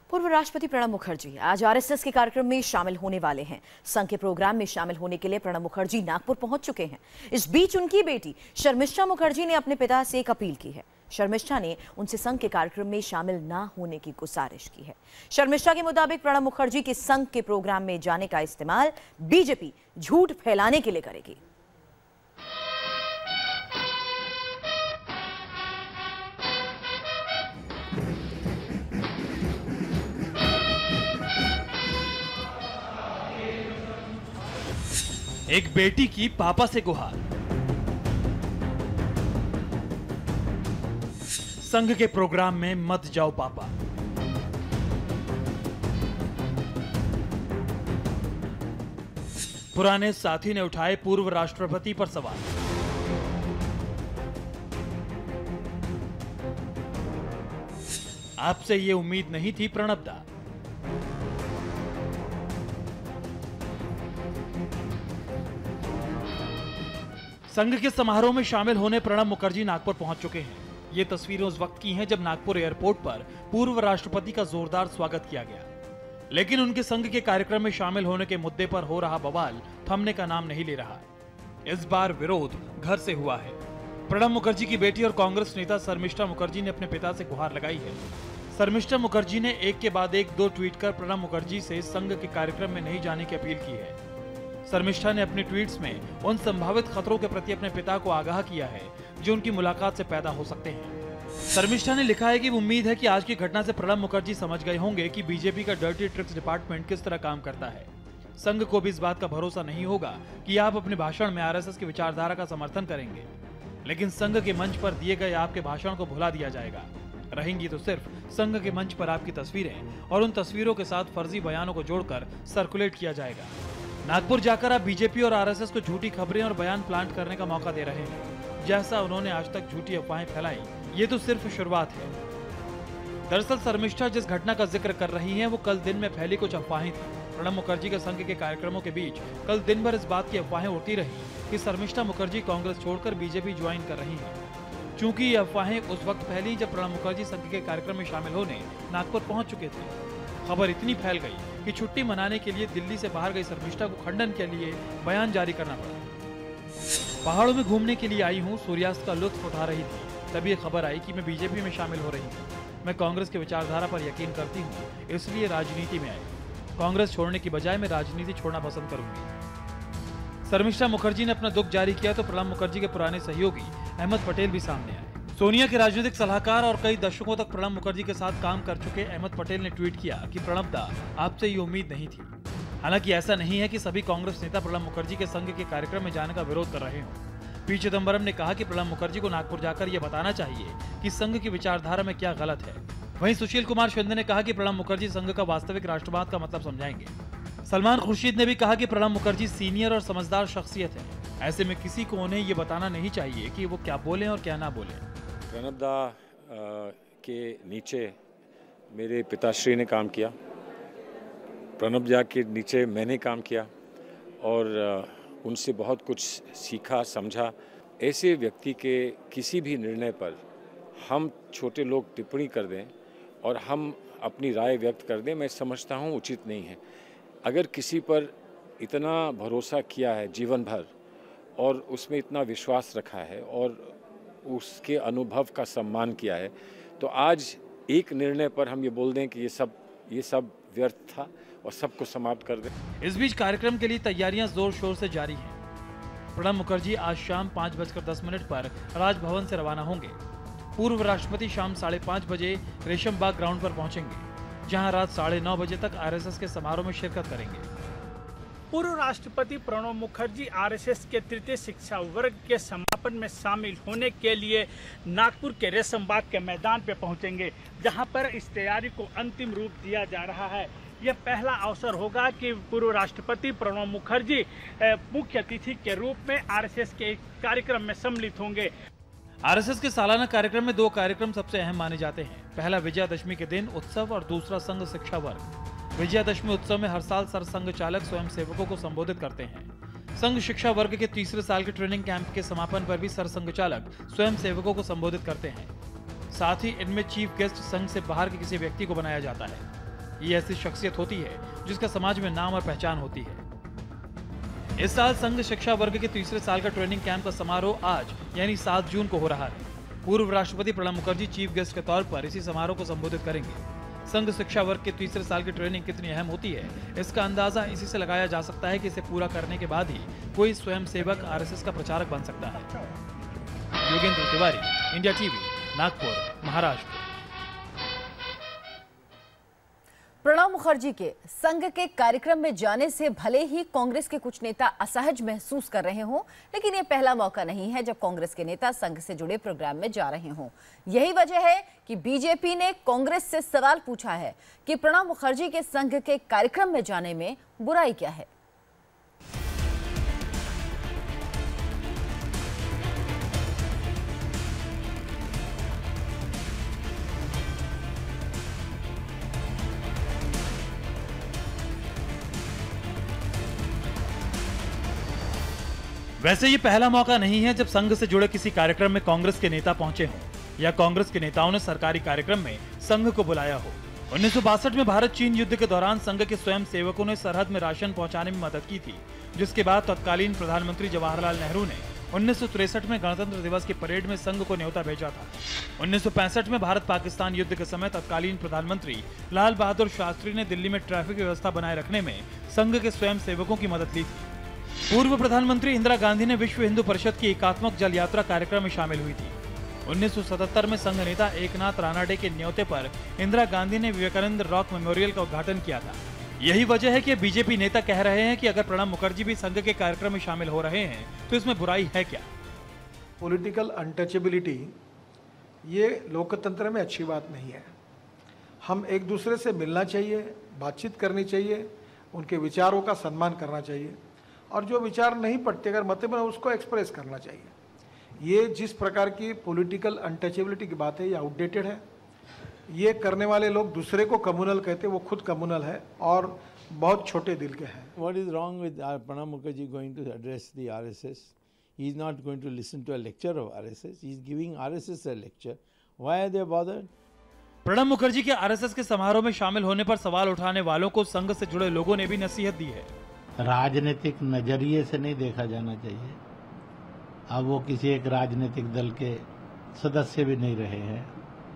पूर्व राष्ट्रपति प्रणब मुखर्जी आज आरएसएस के कार्यक्रम में शामिल होने वाले हैं। संघ के प्रोग्राम में शामिल होने के लिए प्रणब मुखर्जी नागपुर पहुंच चुके हैं। इस बीच उनकी बेटी शर्मिष्ठा मुखर्जी ने अपने पिता से एक अपील की है। शर्मिष्ठा ने उनसे संघ के कार्यक्रम में शामिल ना होने की गुजारिश की है। शर्मिष्ठा के मुताबिक प्रणब मुखर्जी के संघ के प्रोग्राम में जाने का इस्तेमाल बीजेपी झूठ फैलाने के लिए करेगी। एक बेटी की पापा से गुहार। संघ के प्रोग्राम में मत जाओ पापा। पुराने साथी ने उठाए पूर्व राष्ट्रपति पर सवाल। आपसे ये उम्मीद नहीं थी प्रणब दा। संघ के समारोह में शामिल होने प्रणब मुखर्जी नागपुर पहुंच चुके हैं। ये तस्वीरें उस वक्त की हैं जब नागपुर एयरपोर्ट पर पूर्व राष्ट्रपति का जोरदार स्वागत किया गया, लेकिन उनके संघ के कार्यक्रम में शामिल होने के मुद्दे पर हो रहा बवाल थमने का नाम नहीं ले रहा। इस बार विरोध घर से हुआ है। प्रणब मुखर्जी की बेटी और कांग्रेस नेता शर्मिष्ठा मुखर्जी ने अपने पिता से गुहार लगाई है। शर्मिष्ठा मुखर्जी ने एक के बाद एक दो ट्वीट कर प्रणब मुखर्जी से संघ के कार्यक्रम में नहीं जाने की अपील की है। शर्मिष्ठा ने अपने ट्वीट्स में उन संभावित खतरों के प्रति अपने पिता को आगाह किया है जो उनकी मुलाकात से पैदा हो सकते हैं। शर्मिष्ठा ने लिखा है कि उम्मीद है कि आज की घटना से प्रणब मुखर्जी समझ गए होंगे कि बीजेपी का डर्टी ट्रिक्स डिपार्टमेंट किस तरह काम करता है। संघ को भी इस बात का भरोसा नहीं होगा कि आप अपने भाषण में आरएसएस की विचारधारा का समर्थन करेंगे, लेकिन संघ के मंच पर दिए गए आपके भाषण को भुला दिया जाएगा। रहेंगी तो सिर्फ संघ के मंच पर आपकी तस्वीरें और उन तस्वीरों के साथ फर्जी बयानों को जोड़कर सर्कुलेट किया जाएगा। नागपुर जाकर आप बीजेपी और आरएसएस को झूठी खबरें और बयान प्लांट करने का मौका दे रहे हैं। जैसा उन्होंने आज तक झूठी अफवाहें फैलाई, ये तो सिर्फ शुरुआत है। दरअसल शर्मिष्ठा जिस घटना का जिक्र कर रही हैं, वो कल दिन में फैली कुछ अफवाहें थी। प्रणब मुखर्जी के संघ के कार्यक्रमों के बीच कल दिन भर इस बात की अफवाहें उड़ती रही कि शर्मिष्ठा मुखर्जी कांग्रेस छोड़कर बीजेपी ज्वाइन कर रही हैं। चूंकि ये अफवाहें उस वक्त फैली जब प्रणब मुखर्जी संघ के कार्यक्रम में शामिल होने नागपुर पहुंच चुके थे। खबर इतनी फैल गई कि छुट्टी मनाने के लिए दिल्ली से बाहर गई शर्मिष्ठा को खंडन के लिए बयान जारी करना पड़ा। पहाड़ों में घूमने के लिए आई हूँ, सूर्यास्त का लुत्फ उठा रही थी, तभी ये खबर आई कि मैं बीजेपी में शामिल हो रही हूँ। मैं कांग्रेस की विचारधारा पर यकीन करती हूँ, इसलिए राजनीति में आई। कांग्रेस छोड़ने की बजाय मैं राजनीति छोड़ना पसंद करूंगी। शर्मिष्ठा मुखर्जी ने अपना दुख जारी किया तो प्रणब मुखर्जी के पुराने सहयोगी अहमद पटेल भी सामने आए। सोनिया के राजनीतिक सलाहकार और कई दशकों तक प्रणब मुखर्जी के साथ काम कर चुके अहमद पटेल ने ट्वीट किया कि प्रणब दा, आपसे ये उम्मीद नहीं थी। हालांकि ऐसा नहीं है कि सभी कांग्रेस नेता प्रणब मुखर्जी के संघ के कार्यक्रम में जाने का विरोध कर रहे हों। पी चिदंबरम ने कहा कि प्रणब मुखर्जी को नागपुर जाकर यह बताना चाहिए कि संघ की विचारधारा में क्या गलत है। वहीं सुशील कुमार शिंदे ने कहा कि प्रणब मुखर्जी संघ का वास्तविक राष्ट्रवाद का मतलब समझाएंगे। सलमान खुर्शीद ने भी कहा कि प्रणब मुखर्जी सीनियर और समझदार शख्सियत है, ऐसे में किसी को उन्हें ये बताना नहीं चाहिए कि वो क्या बोलें और क्या ना बोलें। प्रणब दा के नीचे मेरे पिताश्री ने काम किया, प्रणब दा के नीचे मैंने काम किया और उनसे बहुत कुछ सीखा समझा। ऐसे व्यक्ति के किसी भी निर्णय पर हम छोटे लोग टिप्पणी कर दें और हम अपनी राय व्यक्त कर दें, मैं समझता हूँ उचित नहीं है। अगर किसी पर इतना भरोसा किया है जीवन भर और उसमें इतना विश्वास रखा है और उसके अनुभव का सम्मान किया है, तो आज एक निर्णय पर हम ये बोल दें कि ये सब व्यर्थ था और सबको समाप्त कर दें। इस बीच कार्यक्रम के लिए तैयारियां जोर शोर से जारी हैं। प्रणब मुखर्जी आज शाम 5:10 पर राजभवन से रवाना होंगे। पूर्व राष्ट्रपति शाम 5:30 बजे रेशम बाग ग्राउंड पर पहुंचेंगे, जहां रात 9:30 बजे तक आरएसएस के समारोह में शिरकत करेंगे। पूर्व राष्ट्रपति प्रणब मुखर्जी आरएसएस के तृतीय शिक्षा वर्ग के समापन में शामिल होने के लिए नागपुर के रेशम बाग के मैदान पे पहुंचेंगे, जहां पर इस तैयारी को अंतिम रूप दिया जा रहा है। यह पहला अवसर होगा कि पूर्व राष्ट्रपति प्रणब मुखर्जी मुख्य अतिथि के रूप में आरएसएस के कार्यक्रम में सम्मिलित होंगे। आरएसएस के सालाना कार्यक्रम में 2 कार्यक्रम सबसे अहम माने जाते हैं। पहला विजयादशमी के दिन उत्सव और दूसरा संघ शिक्षा वर्ग। विजयादशमी उत्सव में हर साल सरसंघ चालक स्वयं सेवकों को संबोधित करते हैं। संघ शिक्षा वर्ग के तीसरे साल के ट्रेनिंग कैंप के समापन पर भी सरसंघ चालक स्वयं सेवकों को संबोधित करते हैं। साथ ही इनमें चीफ गेस्ट संघ से बाहर के किसी व्यक्ति को बनाया जाता है। ये ऐसी शख्सियत होती है जिसका समाज में नाम और पहचान होती है। इस साल संघ शिक्षा वर्ग के तीसरे साल का ट्रेनिंग कैंप का समारोह आज यानी 7 जून को हो रहा है। पूर्व राष्ट्रपति प्रणब मुखर्जी चीफ गेस्ट के तौर पर इसी समारोह को संबोधित करेंगे। संघ शिक्षा वर्ग के तीसरे साल की ट्रेनिंग कितनी अहम होती है, इसका अंदाजा इसी से लगाया जा सकता है कि इसे पूरा करने के बाद ही कोई स्वयं सेवक आरएसएस का प्रचारक बन सकता है। Yogendra Tiwari, India TV, Nagpur, Maharashtra. प्रणब मुखर्जी के संघ के कार्यक्रम में जाने से भले ही कांग्रेस के कुछ नेता असहज महसूस कर रहे हों, लेकिन ये पहला मौका नहीं है जब कांग्रेस के नेता संघ से जुड़े प्रोग्राम में जा रहे हों। यही वजह है कि बीजेपी ने कांग्रेस से सवाल पूछा है कि प्रणब मुखर्जी के संघ के कार्यक्रम में जाने में बुराई क्या है। वैसे ये पहला मौका नहीं है जब संघ से जुड़े किसी कार्यक्रम में कांग्रेस के नेता पहुंचे हों या कांग्रेस के नेताओं ने सरकारी कार्यक्रम में संघ को बुलाया हो। 1962 में भारत चीन युद्ध के दौरान संघ के स्वयं सेवकों ने सरहद में राशन पहुंचाने में मदद की थी, जिसके बाद तत्कालीन प्रधानमंत्री जवाहरलाल नेहरू ने 1963 में गणतंत्र दिवस की परेड में संघ को न्योता भेजा था। 1965 में भारत पाकिस्तान युद्ध के समय तत्कालीन प्रधानमंत्री लाल बहादुर शास्त्री ने दिल्ली में ट्रैफिक व्यवस्था बनाए रखने में संघ के स्वयं सेवकों की मदद ली थी। पूर्व प्रधानमंत्री इंदिरा गांधी ने विश्व हिंदू परिषद की एकात्मक जल यात्रा कार्यक्रम में शामिल हुई थी। 1977 में संघ नेता एकनाथ रानाडे के न्योते पर इंदिरा गांधी ने विवेकानंद रॉक मेमोरियल का उद्घाटन किया था। यही वजह है कि बीजेपी नेता कह रहे हैं कि अगर प्रणब मुखर्जी भी संघ के कार्यक्रम में शामिल हो रहे हैं तो इसमें बुराई है क्या। पॉलिटिकल अनटचेबिलिटी ये लोकतंत्र में अच्छी बात नहीं है। हम एक दूसरे से मिलना चाहिए, बातचीत करनी चाहिए, उनके विचारों का सम्मान करना चाहिए और जो विचार नहीं पड़ते अगर मत में उसको एक्सप्रेस करना चाहिए। ये जिस प्रकार की पॉलिटिकल अनटचेबिलिटी की बात है ये आउटडेटेड है। ये करने वाले लोग दूसरे को कम्युनल कहते, वो खुद कम्युनल है और बहुत छोटे दिल के हैं। What is wrong with Pranab Mukherjee going to address the RSS? He is not going to listen to a lecture of RSS. He is giving RSS a lecture. Why are they bothered? Pranab Mukherjee के RSS के समारोह में शामिल होने पर सवाल उठाने वालों को संघ से जुड़े लोगों ने भी नसीहत दी है। राजनीतिक नजरिए से नहीं देखा जाना चाहिए। अब वो किसी एक राजनीतिक दल के सदस्य भी नहीं रहे हैं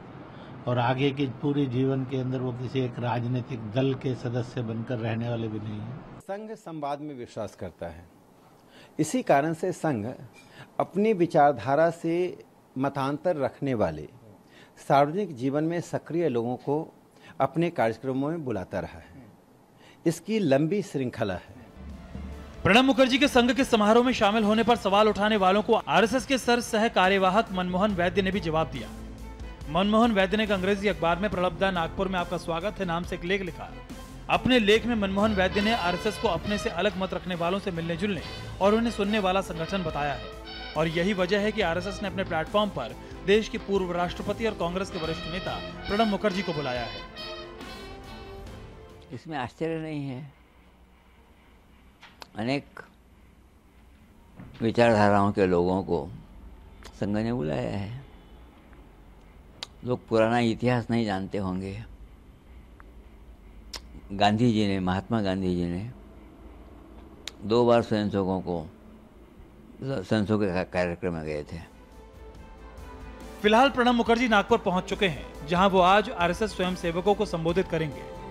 और आगे की पूरी जीवन के अंदर वो किसी एक राजनीतिक दल के सदस्य बनकर रहने वाले भी नहीं हैं। संघ संवाद में विश्वास करता है। इसी कारण से संघ अपनी विचारधारा से मतांतर रखने वाले सार्वजनिक जीवन में सक्रिय लोगों को अपने कार्यक्रमों में बुलाता रहा है। इसकी लंबी श्रृंखला है। प्रणब मुखर्जी के संघ के समारोह में शामिल होने पर सवाल उठाने वालों को आरएसएस के सह कार्यवाहक मनमोहन वैद्य ने भी जवाब दिया। मनमोहन वैद्य ने एक अंग्रेजी अखबार में प्रलब्ध नागपुर में आपका स्वागत है नाम से एक लेख लिखा। अपने लेख में मनमोहन वैद्य ने आरएसएस को अपने से अलग मत रखने वालों से मिलने जुलने और उन्हें सुनने वाला संगठन बताया है और यही वजह है कि आरएसएस ने अपने प्लेटफॉर्म पर देश के पूर्व राष्ट्रपति और कांग्रेस के वरिष्ठ नेता प्रणब मुखर्जी को बुलाया है। इसमें आश्चर्य नहीं है। अनेक विचारधाराओं के लोगों को संघ ने बुलाया है। लोग पुराना इतिहास नहीं जानते होंगे। गांधी जी ने, महात्मा गांधी जी ने 2 बार स्वयंसेवकों के कार्यक्रम में गए थे। फिलहाल प्रणब मुखर्जी नागपुर पहुंच चुके हैं, जहां वो आज आरएसएस स्वयंसेवकों को संबोधित करेंगे।